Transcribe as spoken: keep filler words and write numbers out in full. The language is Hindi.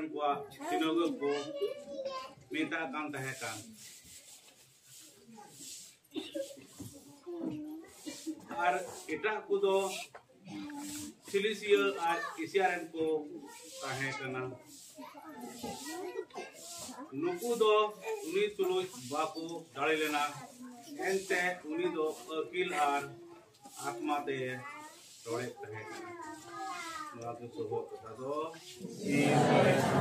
को सिनोग को मेता कान तहे कान और एटा को दो सिलिसिया और इसियारन को तहे कना नुकु दो उनी तुलुज बाको दाड़े लेना एंते उनी दो अकील और आत्मा ते तोड़े तहे कना नवा के सुबह कथा दो